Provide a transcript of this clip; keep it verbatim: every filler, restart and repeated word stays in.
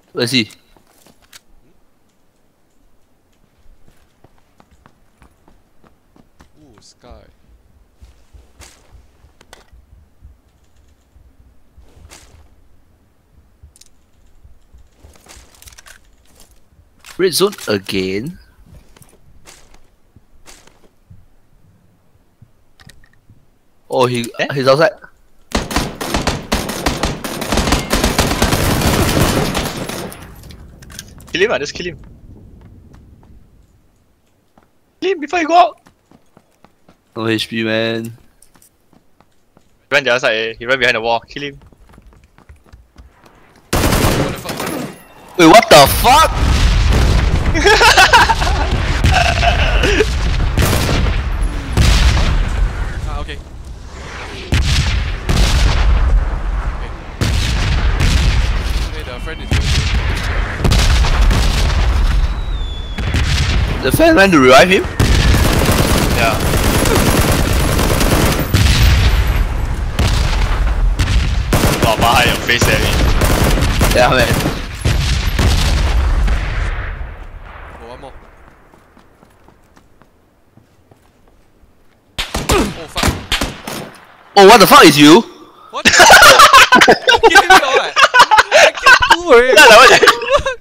Where's he? Ooh, sky. Red zone again? Oh, he Eh? he's outside. Kill him, ah, just kill him. Kill him before you go out. No H P, man. He ran the other side, eh? He ran behind the wall. Kill him. What the fuck? Wait, what the fuck? Ah, okay. Okay. Okay, the friend is going to. The fan ran to revive him? Yeah. Wow, behind your face, eh? Yeah, man. Oh, one more. Oh, fuck. Oh, what the fuck is you? What? Give me all right. I killed two already. Yeah, like what?